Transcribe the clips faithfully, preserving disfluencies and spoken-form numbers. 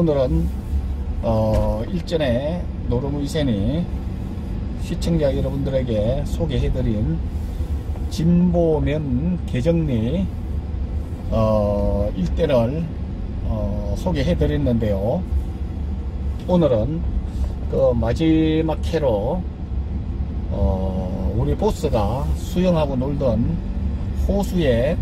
오늘은 어, 일전에 노름의센이 시청자 여러분들에게 소개해드린 진보면 개정리 어, 일대를 어, 소개해드렸는데요. 오늘은 그 마지막 회로 어, 우리 보스가 수영하고 놀던 호수에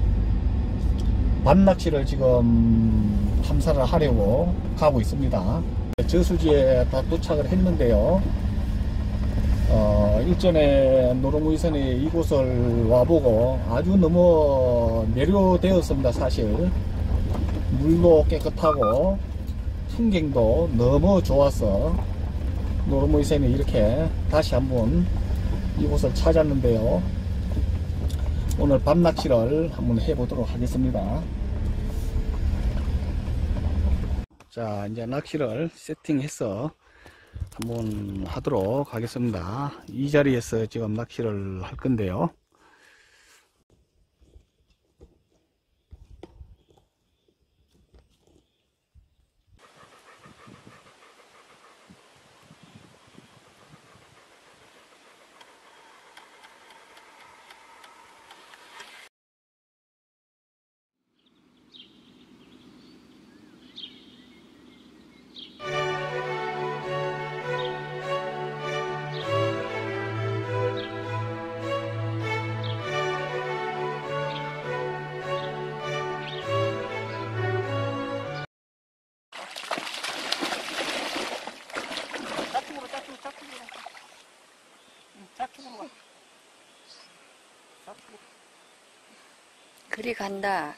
밤낚시를 지금 탐사를 하려고 가고 있습니다. 저수지에 다 도착을 했는데요. 어, 일전에 노름의선이 이곳을 와보고 아주 너무 매료되었습니다. 사실 물도 깨끗하고 풍경도 너무 좋아서 노름의선이 이렇게 다시 한번 이곳을 찾았는데요. 오늘 밤낚시를 한번 해보도록 하겠습니다. 자, 이제 낚시를 세팅해서 한번 하도록 하겠습니다. 이 자리에서 지금 낚시를 할 건데요. 그리 간다.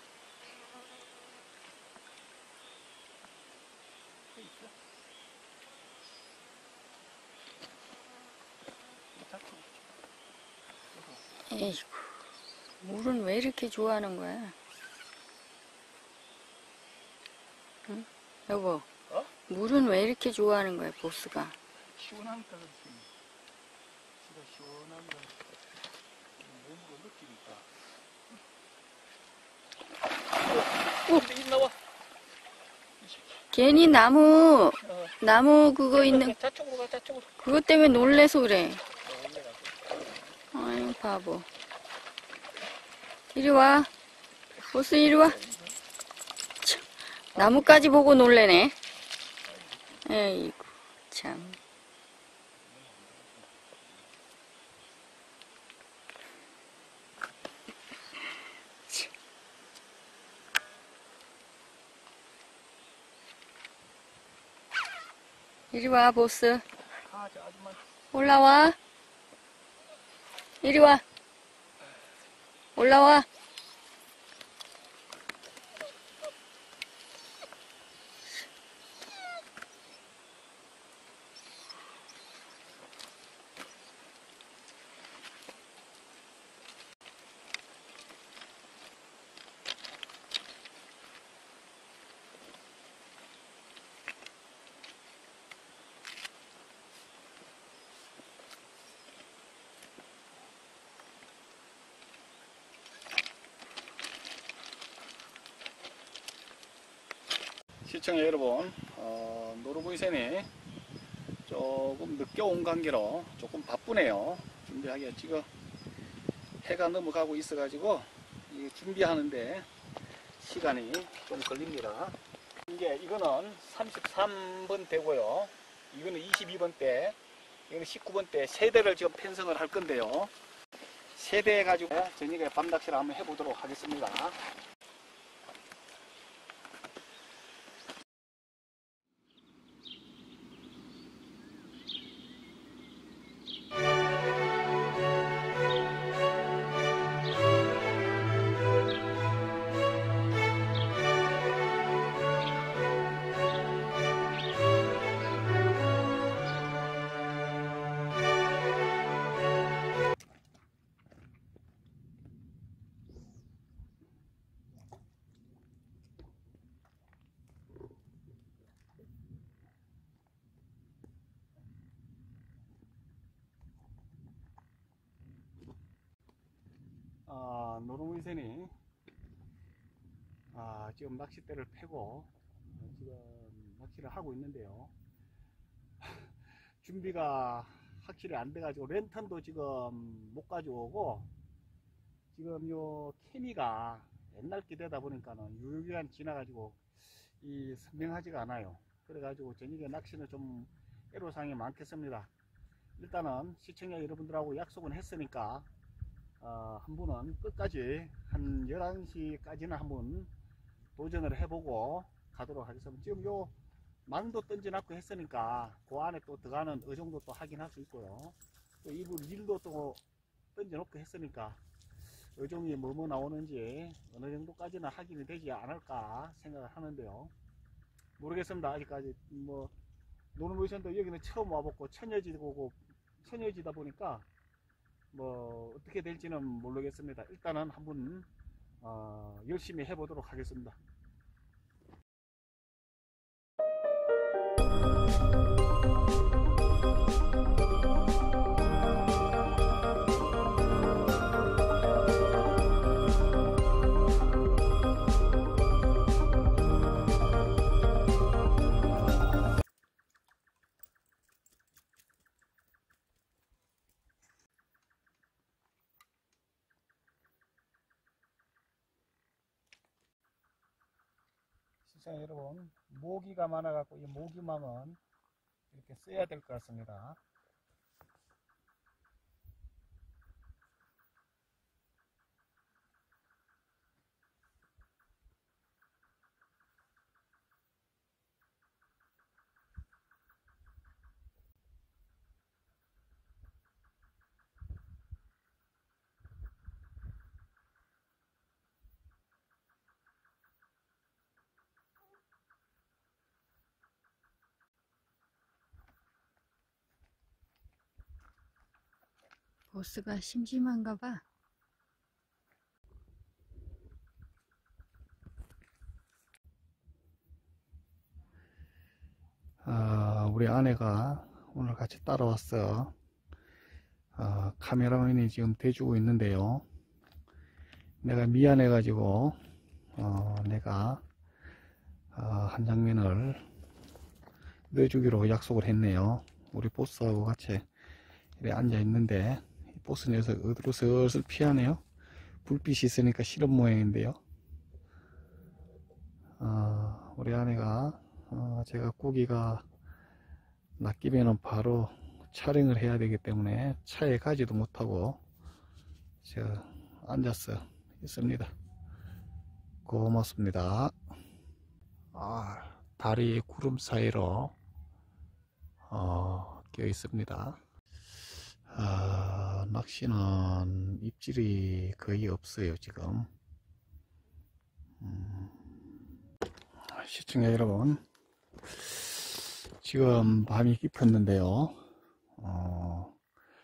에이구, 물은 왜 이렇게 좋아하는 거야? 응? 여보, 어? 물은 왜 이렇게 좋아하는 거야, 보스가? 시원하니까 그렇지. 지가 시원한 거 몸으로 느끼니까. 오! 근데 이 나와. 괜히 나무, 어. 나무 그거 있는, 저쪽으로 가, 저쪽으로. 그것 때문에 놀래서 그래. 아유, 바보. 이리 와. 보스, 이리 와. 참, 나무까지 보고 놀래네. 에이구, 참. 이리 와, 보스. 올라와. 이리 와. 올라와. 시청자 여러분, 어, 노름의센이 조금 늦게 온 관계로 조금 바쁘네요. 준비하기가 지금 해가 넘어가고 있어 가지고 준비하는데 시간이 좀 걸립니다. 이게 이거는 삼십삼 번 대고요, 이거는 이십이 번 대, 이거는 십구 번 대 세 대를 지금 편성을 할 건데요. 세 대 가지고 저녁에 밤낚시를 한번 해보도록 하겠습니다. 아, 노름의센이 아, 지금 낚싯대를 패고 지금 낚시를 하고 있는데요. 준비가 확실히 안 돼가지고 랜턴도 지금 못 가져오고, 지금 요 케미가 옛날 게 되다 보니까는 유효기간 지나가지고 이 선명하지가 않아요. 그래가지고 저녁에 낚시는 좀 애로사항이 많겠습니다. 일단은 시청자 여러분들하고 약속은 했으니까 어, 한 분은 끝까지 한 열한 시까지는 한번 도전을 해보고 가도록 하겠습니다. 지금 요 망도 던져놨고 했으니까 그 안에 또 들어가는 어종도 또 확인할 수 있고요. 또 이불 릴도 또 던져놓고 했으니까 어종이 뭐뭐 나오는지 어느 정도까지는 확인이 되지 않을까 생각을 하는데요. 모르겠습니다. 아직까지 뭐 노는 모션도 여기는 처음 와봤고 처녀지고 처녀지다 보니까 뭐 어떻게 될지는 모르겠습니다. 일단은 한번 어, 열심히 해보도록 하겠습니다. 시청자 여러분, 모기가 많아 갖고 이 모기망은 이렇게 써야 될 것 같습니다. 보스가 심심한가 봐. 아, 우리 아내가 오늘 같이 따라왔어. 아, 카메라맨이 지금 대주고 있는데요. 내가 미안해 가지고 어, 내가 어, 한 장면을 넣어주기로 약속을 했네요. 우리 보스하고 같이 이렇게 앉아 있는데 이 보스 녀석 어디로 슬슬 피하네요. 불빛이 있으니까 실험 모양인데요. 어, 우리 아내가 어, 제가 고기가 낚이면은 바로 촬영을 해야 되기 때문에 차에 가지도 못하고 제가 앉아서 있습니다. 고맙습니다. 아, 다리 구름 사이로 어, 껴 있습니다. 아, 낚시는 입질이 거의 없어요 지금. 음, 시청자 여러분, 지금 밤이 깊었는데요. 어,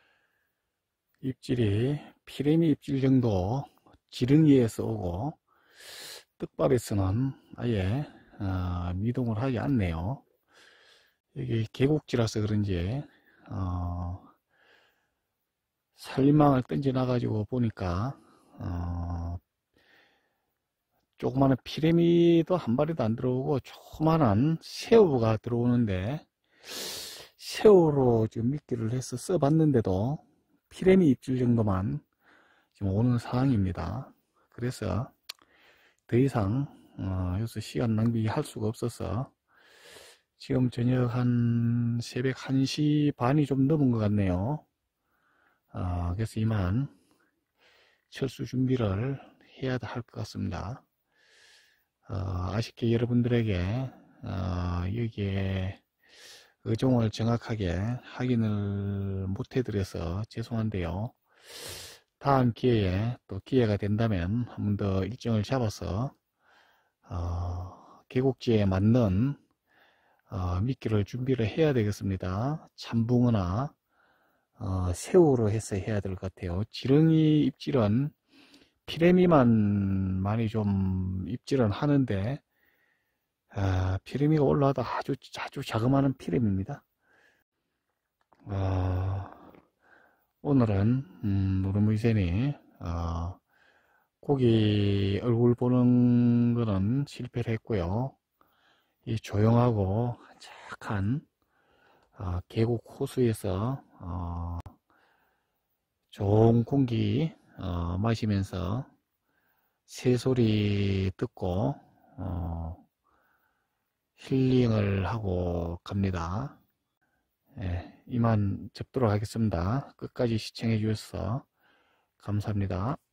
입질이 피레미 입질 정도 지렁이에서 오고 떡밥에서는 아예 어, 미동을 하지 않네요. 여기 계곡지라서 그런지 어, 살림망을 던져 놔가지고 보니까 어, 조그마한 피레미도 한 마리도 안 들어오고 조그마한 새우가 들어오는데, 새우로 지금 미끼를 해서 써봤는데도 피레미 입질 정도만 지금 오는 상황입니다. 그래서 더 이상 어, 여기서 시간 낭비할 수가 없어서 지금 저녁 한 새벽 한 시 반이 좀 넘은 것 같네요. 어, 그래서 이만 철수 준비를 해야 할 것 같습니다. 어, 아쉽게 여러분들에게 어, 여기에 어종을 정확하게 확인을 못 해드려서 죄송한데요. 다음 기회에 또 기회가 된다면 한 번 더 일정을 잡아서 어, 계곡지에 맞는 어, 미끼를 준비를 해야 되겠습니다. 참붕어나 어, 새우로 해서 해야 될 것 같아요. 지렁이 입질은 피레미만 많이 좀 입질은 하는데, 아, 피레미가 올라와도 아주 아주 자그마한 피레미입니다. 어, 오늘은 음, 노르무이센이 어, 고기 얼굴 보는 거는 실패를 했고요. 이 조용하고 착한 어, 계곡 호수에서 어, 좋은 공기 어, 마시면서 새소리 듣고 어, 힐링을 하고 갑니다. 예, 이만 접도록 하겠습니다. 끝까지 시청해 주셔서 감사합니다.